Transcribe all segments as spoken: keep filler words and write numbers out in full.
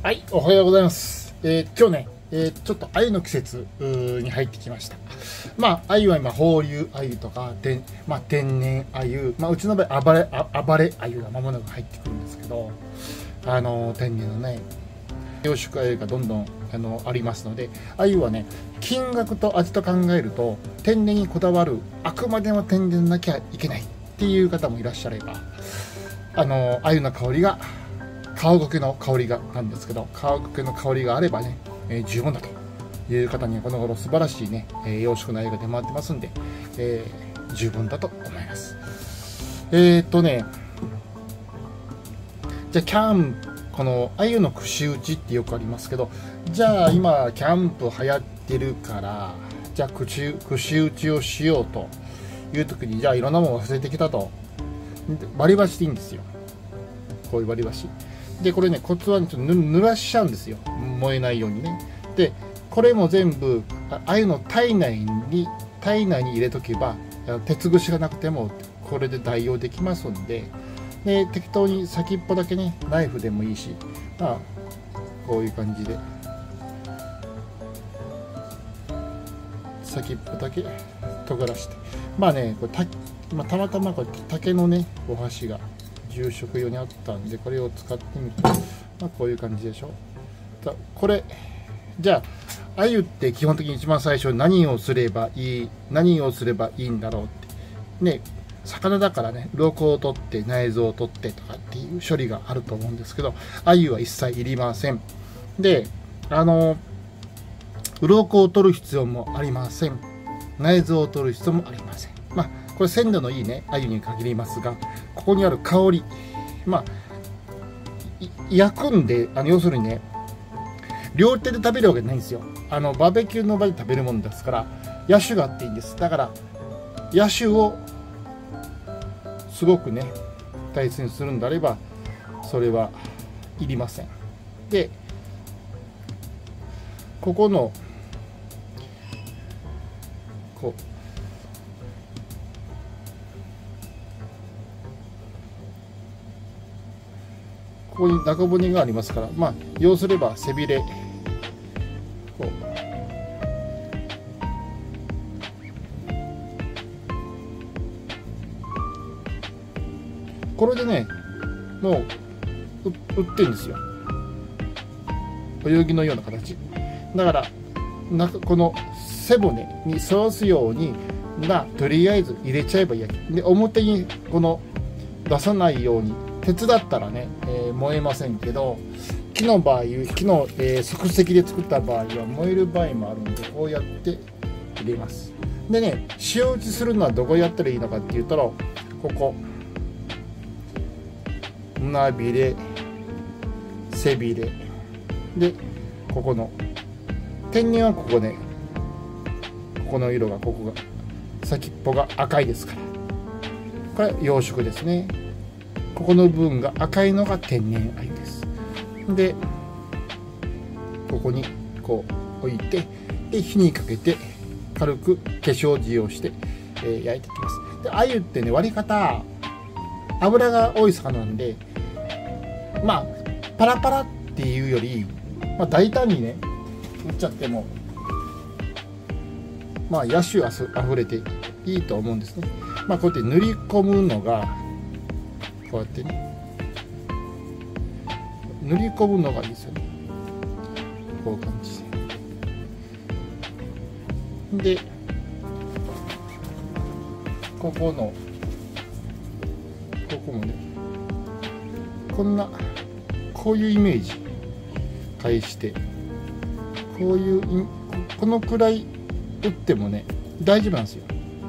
はい、おはようございます。えー、今日ね、えー、ちょっと鮎の季節に入ってきました。まあ、鮎は今、放流鮎とか、天まあ、天然鮎、まあ、うちの場合、暴れ、あ暴れ鮎が間もなく入ってくるんですけど、あのー、天然のね、養殖鮎がどんどんあのありますので、鮎はね、金額と味と考えると、天然にこだわる、あくまでも天然なきゃいけないっていう方もいらっしゃれば、あのー、鮎の香りが、皮苔の香りがなんですけど、皮苔の香りがあればね、えー、十分だという方にはこの頃素晴らしいね、えー、養殖の鮎が出回ってますんで、えー、十分だと思います。えー、っとね、じゃあキャンプ、この鮎の串打ちってよくありますけど、じゃあ今キャンプ流行ってるから、じゃあ串、串打ちをしようという時に、じゃあいろんなものを忘れてきたと、割り箸でいいんですよ。こういう割り箸で、これね、コツは、ね、ちょっと濡らしちゃうんですよ、燃えないようにね。でこれも全部鮎の体内に体内に入れとけば、鉄串がなくてもこれで代用できますんで、で適当に先っぽだけね、ナイフでもいいし、まあこういう感じで先っぽだけ尖らして、まあね、これ た,、まあ、たまたまこれ竹のねお箸が住職用にあったんで、これを使ってみると、まあ、こういう感じでしょ。これじゃあ鮎って基本的に一番最初何をすればいい何をすればいいんだろうってね、魚だからね、鱗を取って内臓を取ってとかっていう処理があると思うんですけど、鮎は一切いりません。で、あの鱗を取る必要もありません。内臓を取る必要もありません。まあこれ鮮度のいいね鮎に限りますが、ここにある香り、まあ焼くんで、あの要するにね、両手で食べるわけじゃないんですよ。あのバーベキューの場で食べるものですから、野趣があっていいんです。だから野趣をすごくね大切にするんであれば、それはいりません。でここのこうここに中骨がありますから、まあ要すれば背びれ、こうこれでね、もう売ってるんですよ、泳ぎのような形だから、なこの背骨に沿わすように、まあとりあえず入れちゃえばいいやで、表にこの出さないように。鉄だったらね、えー、燃えませんけど、木の場合、木の、えー、即席で作った場合は燃える場合もあるんで、こうやって入れます。でね、塩打ちするのはどこやったらいいのかって言ったら、ここ胸びれ、背びれで、ここの天然はここね、ここの色が、ここが先っぽが赤いですから、これ養殖ですね。ここの部分が赤いのが天然鮎です。でここにこう置いて、で火にかけて軽く化粧塩をして、えー、焼いていきます。で鮎ってね、割り方油が多い魚なんで、まあパラパラっていうより、まあ、大胆にね打っちゃっても、まあ野趣あふれていいと思うんですね。まあこうやって塗り込むのがこうやってね、塗り込むのがいいですよね。こういう感じで、でここのここもね、こんなこういうイメージ返して、こういうこのくらい打ってもね大丈夫なんですよ。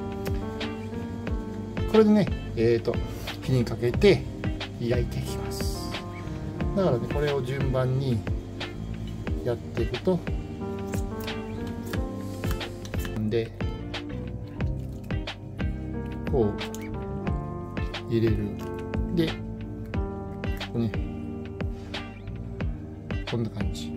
これでね、えーと火にかけて焼いていきます。だからね、これを順番にやっていくと、でこう入れる。でここね、こんな感じ。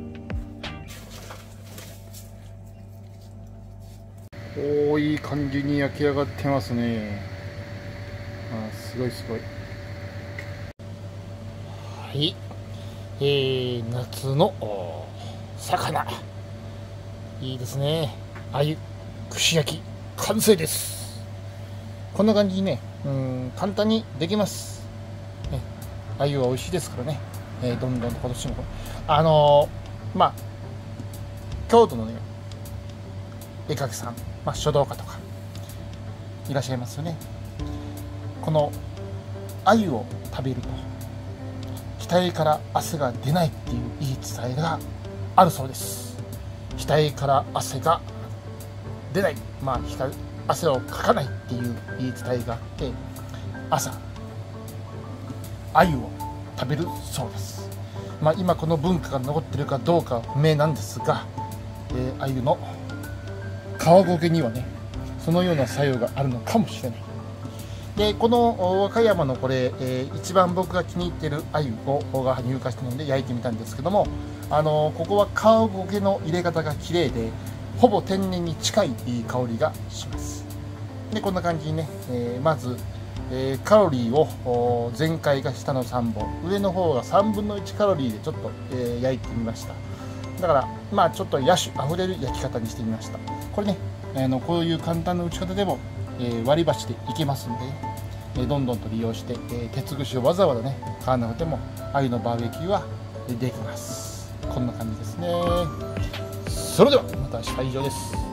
おー、いい感じに焼き上がってますね。あ、すごいすごい。はい、 えー、夏の魚、いいですね。鮎串焼き完成です。こんな感じにね、うん、簡単にできます、ね、鮎は美味しいですからね、えー、どんどん今年もあのー、まあ京都のね絵描きさん、まあ、書道家とかいらっしゃいますよね。この鮎を食べると額から汗が出ないっていう言い伝えがあるそうです。額から汗が出ない、まあ汗をかかないっていう言い伝えがあって、朝鮎を食べるそうです。まあ今この文化が残ってるかどうかは不明なんですが、えー、鮎の皮苔にはねそのような作用があるのかもしれない。でこの和歌山のこれ、えー、一番僕が気に入っている鮎をが入荷したので焼いてみたんですけども、あのー、ここは皮苔の入れ方が綺麗でほぼ天然に近い香りがします。でこんな感じにね、えー、まず、えー、カロリーを前回が下のさんぼん、上の方がさんぶんのいちカロリーでちょっと、えー、焼いてみました。だからまあちょっと野趣あふれる焼き方にしてみました。これね、あのこういう簡単な打ち方でも、えー、割り箸でいけますんで、えー、どんどんと利用して、えー、鉄串をわざわざね買わなくても鮎のバーベキューはできます。こんな感じですね。それではまた明日以上です。